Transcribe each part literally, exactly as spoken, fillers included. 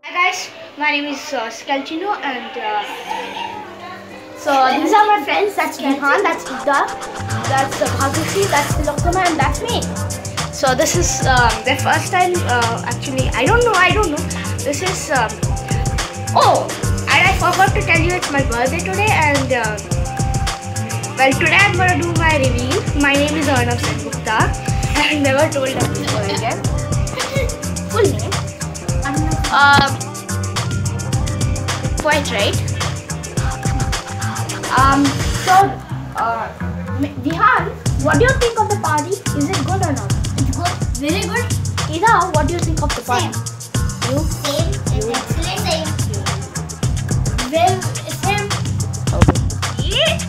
Hi guys, my name is uh, Skelchino and uh, so these are my friends. That's Vihan, that's Ida, that's uh, Bhagushi, that's Tilokama and that's me. So this is uh, their first time uh, actually, I don't know, I don't know. This is, um, oh, and I forgot to tell you it's my birthday today and uh, well today I'm going to do my reveal. My name is Arnav Gupta. I never told that before again. Full name. Um, quite right. Um, so, uh, Vihan, what do you think of the party? Is it good or not? It's good. Very good. Ida, what do you think of the party? Same. You? Same. It's excellent. Same. Well, same. Okay.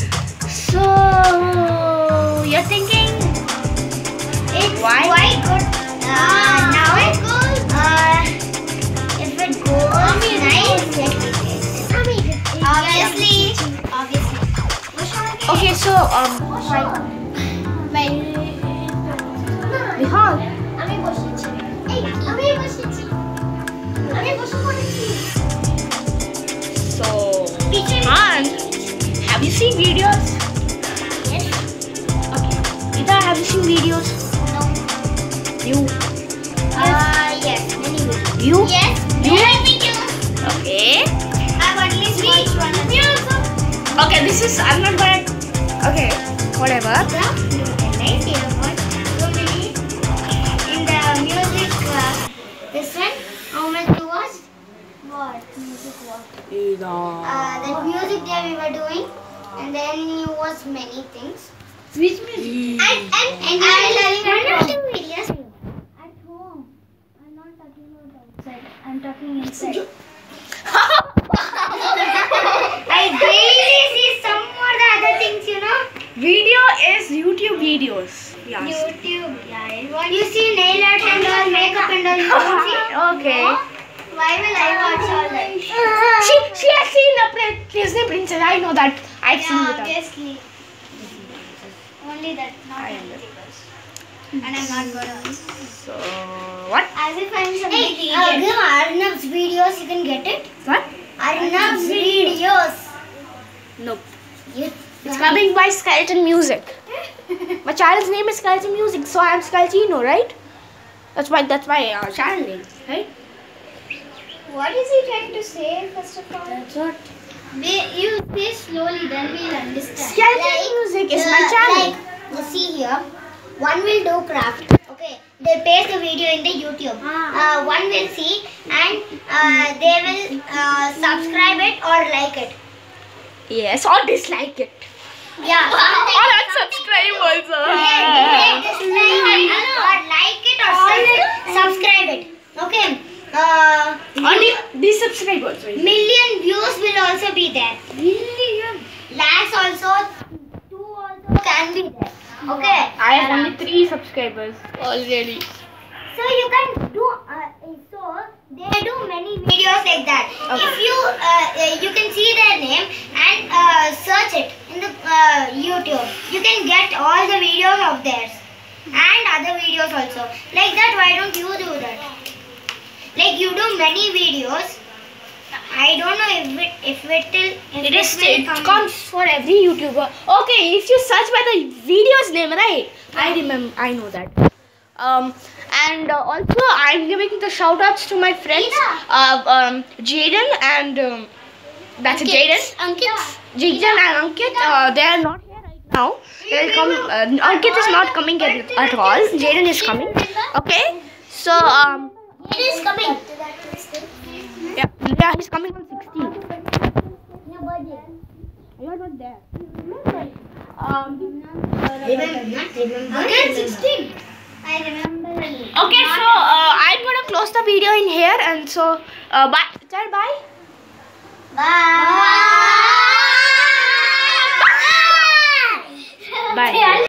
So, you're thinking It's why? quite good. Uh, now it's good. Uh, if it goes nice, obviously, obviously. Okay, so, um, Vihan, আমি বসেছি এই আমি বসেছি আমি বসে পড়েছি so, Vihan, have you seen videos? Yes. Okay. Ida, have you seen videos? No. You? Uh, yes. Many videos. You? Yes. You? Many videos. Okay. I've at least watched one of them. Okay, this is, I'm not gonna, okay, whatever. Nice here. What? So many. In the music, uh, this one, how much you watched? What? Music what? Ida. Uh, that music day we were doing, and then you watched many things. Which music? And and and you are learning at home. Videos. At home. I'm not talking about outside. I'm talking inside. I daily see some more the other things, you know. Video is YouTube videos. Yes. YouTube, yeah. You see nail art and all, makeup and all. You don't see? Okay. No? Why will I watch all that? She she has seen the play- Disney Princess. I know that. I've seen Yeah, with her. obviously. Only that, not I anything else. And I'm not gonna. So what? As if I'm some big idiot. Hey, give Arnav's videos, you can get it. What? Arnav's videos. Nope. You It's coming by Skeleton Music. My channel's name is Skeleton Music, so I'm Skelchino, right? That's my that's my uh, channel name, right? What is he trying to say, first of all? That's what. We, you say slowly, then we'll understand. Skeleton Music is my channel. Like, you see here, one will do craft. Okay, they paste the video in the YouTube. Uh, one will see and uh, they will uh, subscribe it or like it. Yes, or dislike it. Yeah. Or unsubscribe also. Yeah, dislike it or like it or sub- subscribe it. Okay. Uh, Only desubscribe also. million views will also be there. Million. Lakhs also, two also can be there. Okay. I have only three subscribers already. So you can do. Uh, so they do many videos like that. Okay. If you uh, uh, you can see their name and uh, search it in the uh, YouTube. You can get all the videos of theirs and other videos also. Like that, why don't you do that? Like you do many videos. I don't know if it if it will if It is will it come. comes for every YouTuber. Okay, if you search by the video's name, right? I remember. I know that. Um, and uh, also I'm giving the shout outs to my friends, uh, um, Jaden and um, that's a Jaden, Ankit. Jaden and Ankit. Uh, they are not here right now. They'll come. Uh, Ankit is not coming at, at all. Jaden is coming. Okay. So um, It is coming. yeah, yeah, he's coming on sixteenth. Your birthday. You're not there. Um. Again sixteen. I remember. Okay, so uh, I'm gonna close the video in here, and so uh, bye. Tell bye. Bye. Bye.